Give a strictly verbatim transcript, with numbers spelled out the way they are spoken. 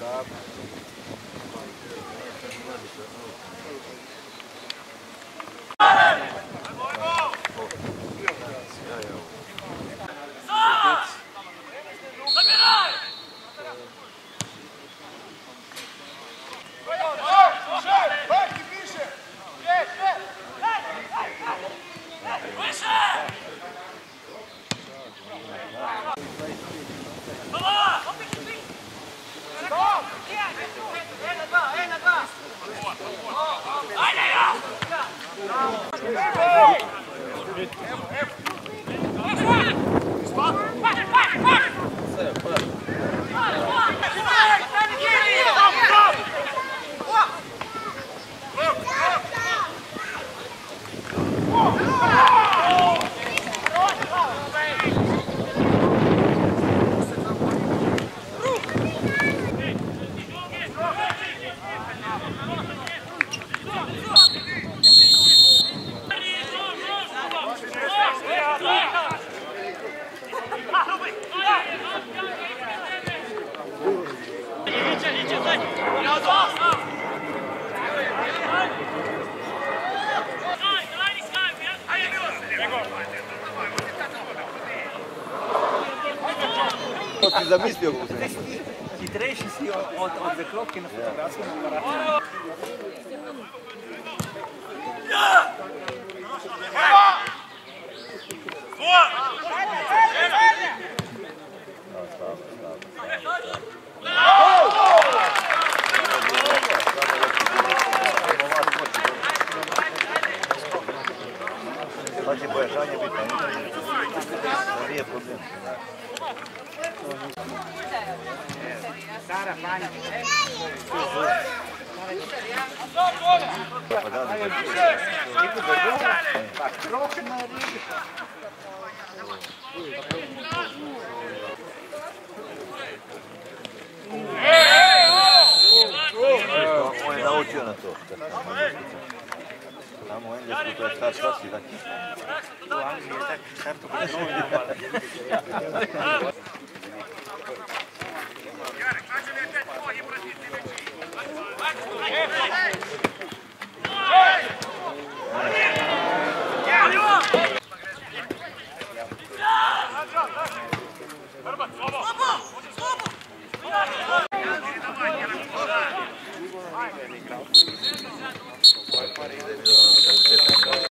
To si zamislio kako se... Hitrejši si od, od zaklopke na fotografskem aparatu. Znači pojačanje bitno, nije problem. Sara, Fanja. Pa da, da, Pa krok na ribi. on je naučio na to. Tamo u Englesku to je šta šta si taki. U Angliji je taki šarto kod novi. Hey!